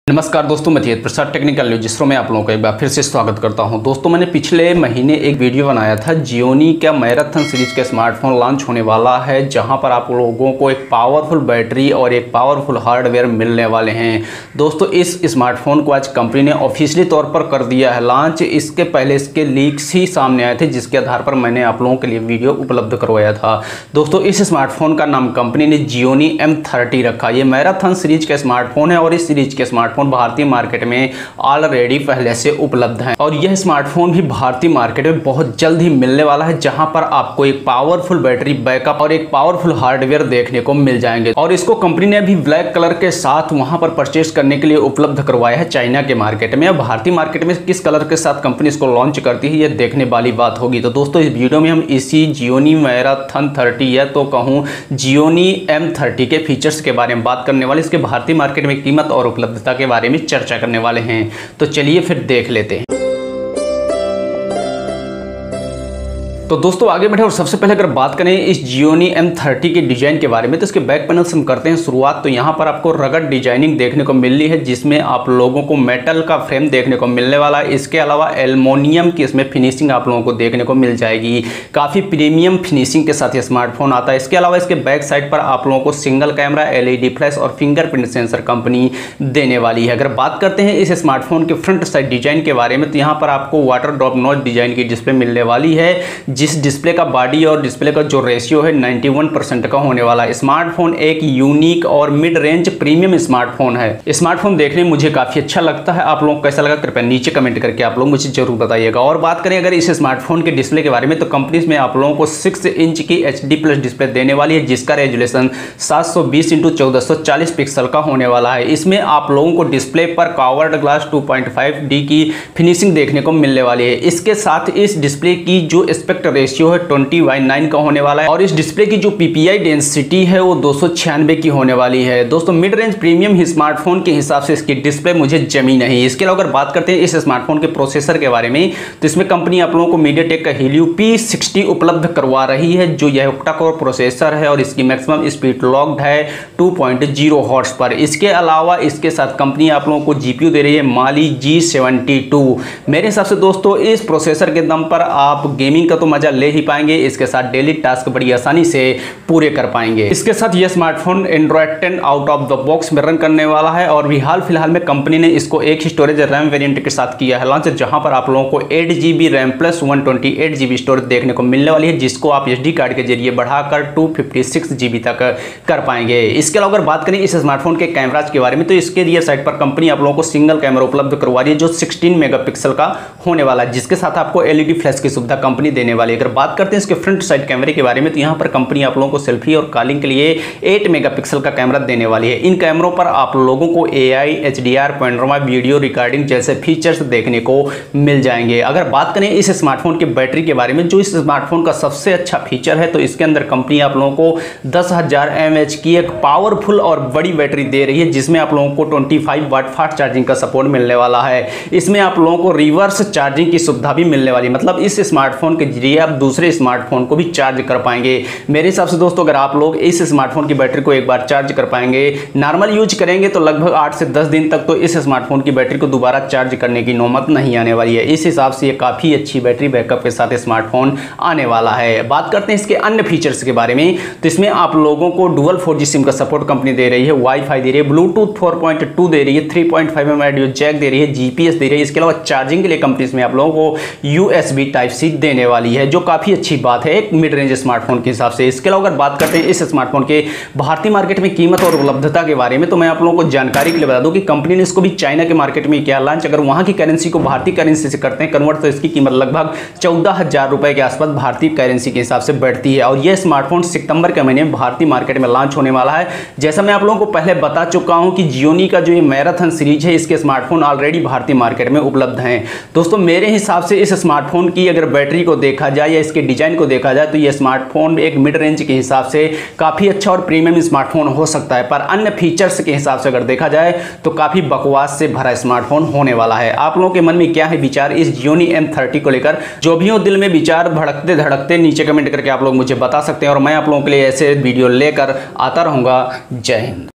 नमस्कार दोस्तों, मैं तेज प्रसाद टेक्निकल न्यूज में आप लोगों का एक बार फिर से स्वागत करता हूं। दोस्तों, मैंने पिछले महीने एक वीडियो बनाया था। जियोनी का मैराथन सीरीज का स्मार्टफोन लॉन्च होने वाला है, जहां पर आप लोगों को एक पावरफुल बैटरी और एक पावरफुल हार्डवेयर मिलने वाले हैं। दोस्तों, इस स्मार्टफोन को आज कंपनी ने ऑफिशियली तौर पर कर दिया है लॉन्च। इसके पहले इसके लीक्स ही सामने आए थे, जिसके आधार पर मैंने आप लोगों के लिए वीडियो उपलब्ध करवाया था। दोस्तों, इस स्मार्टफोन का नाम कंपनी ने जियोनी M30 रखा। ये मैराथन सीरीज का स्मार्टफोन है और इस सीरीज के स्मार्टफोन भारतीय मार्केट में ऑलरेडी पहले से उपलब्ध है और यह स्मार्टफोन भी भारतीय मार्केट में बहुत जल्द ही मिलने वाला है, जहां पर आपको एक पावरफुल बैटरी बैकअप और एक पावरफुल हार्डवेयर देखने को मिल जाएंगे। और इसको कंपनी ने अभी ब्लैक कलर के साथ वहां पर परचेस करने के लिए उपलब्ध करवाया है चाइना के मार्केट में। अब भारतीय मार्केट में किस कलर के साथ कंपनी इसको लॉन्च करती है, यह देखने वाली बात होगी। तो दोस्तों, इस वीडियो में हम इसी जियोनी मैराथन 30 या तो कहूं जियोनी M30 के फीचर्स के बारे में बात करने वाले, इसके भारतीय मार्केट में कीमत और उपलब्धता के बारे में चर्चा करने वाले हैं। तो चलिए फिर देख लेते हैं। तो दोस्तों, आगे बढ़े और सबसे पहले अगर बात करें इस जियोनी M30 के डिजाइन के बारे में, तो इसके बैक पैनल से हम करते हैं शुरुआत। तो यहाँ पर आपको रगड़ डिजाइनिंग देखने को मिल रही है, जिसमें आप लोगों को मेटल का फ्रेम देखने को मिलने वाला है। इसके अलावा एल्युमिनियम की इसमें फिनिशिंग आप लोगों को देखने को मिल जाएगी। काफ़ी प्रीमियम फिनिशिंग के साथ ये स्मार्टफोन आता है। इसके अलावा इसके बैक साइड पर आप लोगों को सिंगल कैमरा, LED फ्लैश और फिंगरप्रिंट सेंसर कंपनी देने वाली है। अगर बात करते हैं इस स्मार्टफोन के फ्रंट साइड डिजाइन के बारे में, तो यहाँ पर आपको वाटर ड्रॉप नॉच डिजाइन की डिस्प्ले मिलने वाली है, जिस डिस्प्ले का बॉडी और डिस्प्ले का जो रेशियो है 91% का होने वाला है। स्मार्टफोन एक यूनिक और मिड रेंज प्रीमियम स्मार्टफोन है। स्मार्टफोन देखने में मुझे काफी अच्छा लगता है। आप लोगों को कैसा लगा कृपया नीचे कमेंट करके आप लोग मुझे जरूर बताइएगा। और बात करें अगर इस स्मार्टफोन के डिस्प्ले के बारे में, तो कंपनी में आप लोगों को 6 इंच की HD+ डिस्प्ले देने वाली है, जिसका रेजोल्यूशन 720x1440 पिक्सल का होने वाला है। इसमें आप लोगों को डिस्प्ले पर कर्व्ड ग्लास 2.5D की फिनिशिंग देखने को मिलने वाली है। इसके साथ इस डिस्प्ले की जो एस्पेक्ट रेशियो है 20:9 का होने वाला है और इस डिस्प्ले की जो PPI डेंसिटी है वो 296 की होने वाली है। दोस्तों, मिड रेंज प्रीमियम ही स्मार्टफोन के हिसाब से इसकी डिस्प्ले मुझे जमी नहीं। इसके अलावा अगर बात करते हैं इस स्मार्टफोन के प्रोसेसर के बारे में, तो इसमें कंपनी आप लोगों को मीडियाटेक का Helio P60 उपलब्ध करवा रही है, जो यह ऑक्टा कोर प्रोसेसर है और इसकी मैक्सिमम स्पीड लॉक्ड है 2.0 हॉर्ट्ज पर। इसके अलावा इसके साथ कंपनी आप लोगों को GPU दे रही है Mali G72। मेरे हिसाब से दोस्तों, इस प्रोसेसर के दम पर आप गेमिंग का तो मजा ले ही पाएंगे, इसके साथ डेली टास्क बड़ी आसानी से पूरे कर पाएंगे। इसके साथ यह smartphone Android 10 out of the box में रन करने वाला है और भी हाल फिलहाल में कंपनी ने इसको एक ही स्टोरेज रैम वेरिएंट के साथ किया है लॉन्च, जहां पर आप लोगों को 8GB RAM plus 128GB storage देखने को मिलने वाली है, जिसको आप SD कार्ड के जरिए बढ़ाकर 256GB तक कर पाएंगे। इसके अलावा अगर बात करें इस स्मार्टफोन के कैमराज के बारे में, तो इसके रियर साइड पर कंपनी आप लोगों को सिंगल कैमरा उपलब्ध करवा रही है, जो 16 मेगापिक्सल का होने वाला है, जिसके साथ आपको LED फ्लैश की सुविधा कंपनी देने वाली है। अगर बात करते हैं इसके फ्रंट साइड कैमरे के बारे में, तो यहां पर कंपनी आप लोगों को सेल्फी और कॉलिंग के लिए 8 मेगापिक्सल का कैमरा देने वाली है। इन कैमरों पर आप लोगों को AI, HDR, panorama video recording जैसे फीचर्स देखने को मिल जाएंगे। अगर बात करें इस स्मार्टफोन की बैटरी के बारे में, जो इस स्मार्टफोन का सबसे अच्छा फीचर है, तो इसके अंदर कंपनी आप लोगों को 10,000 mAh की एक पावरफुल और बड़ी बैटरी दे रही है, जिसमें आप लोगों को 25 वाट फास्ट चार्जिंग का सपोर्ट मिलने वाला है। इसमें आप लोगों को रिवर्स चार्जिंग की सुविधा भी मिलने वाली है, मतलब इस स्मार्टफोन के जरिए आप दूसरे स्मार्टफोन को भी चार्ज कर पाएंगे। मेरे हिसाब से दोस्तों, अगर आप लोग इस स्मार्टफोन की बैटरी को एक बार चार्ज कर पाएंगे, नॉर्मल यूज करेंगे, तो लगभग 8 से 10 दिन तक तो इस स्मार्टफोन की बैटरी को दोबारा चार्ज करने की नौबत नहीं आने वाली है। इस हिसाब से ये काफी अच्छी बैटरी बैकअप के साथ स्मार्टफोन आने वाला है। बात करते हैं इसके अन्य फीचर्स के बारे में, तो इसमें आप लोगों को डुअल 4G सिम का सपोर्ट कंपनी दे रही है, वाईफाई दे रही है, ब्लूटूथ 4.2 दे रही है, 3.5mm ऑडियो जैक दे रही है, GPS दे रही है। इसके अलावा चार्जिंग के लिए कंपनी इसमें आप लोगों को USB Type-C देने वाली है, जो काफी अच्छी बात है एक मिड रेंज स्मार्टफोन के हिसाब से। इसके अलावा अगर बात करते हैं इस स्मार्टफोन के भारतीय मार्केट में कीमत और उपलब्धता के बारे में, तो मैं आप लोगों को जानकारी के लिए बता दूं कि कंपनी ने इसको भी चाइना के मार्केट में किया लॉन्च। अगर वहां की करेंसी को भारतीय करेंसी से करते हैं कन्वर्ट, तो इसकी कीमत लगभग 14,000 रुपए के आसपास भारतीय करेंसी के हिसाब से बढ़ती है। और यह स्मार्टफोन सितंबर के महीने में भारतीय मार्केट में लॉन्च होने वाला है। जैसा मैं आप लोगों को पहले बता चुका हूं कि जियोनी का जो ये मैराथन सीरीज है, इसके स्मार्टफोन ऑलरेडी भारतीय मार्केट में उपलब्ध हैं। दोस्तों, मेरे हिसाब से इस स्मार्टफोन की अगर बैटरी को देखा जाए या इसके डिजाइन को देखा जाए, तो यह स्मार्टफोन एक मिड रेंज के हिसाब से काफी अच्छा और प्रीमियम स्मार्टफोन हो सकता है, पर अन्य फीचर्स के हिसाब से अगर देखा जाए तो काफी बकवास से भरा स्मार्टफोन होने वाला है। आप लोगों के मन में क्या है विचार इस जियोनी M30 को लेकर? जो भी हो दिल में विचार भड़कते धड़कते नीचे कमेंट करके आप लोग मुझे बता सकते हैं और मैं आप लोगों के लिए ऐसे वीडियो लेकर आता रहूंगा। जय हिंद।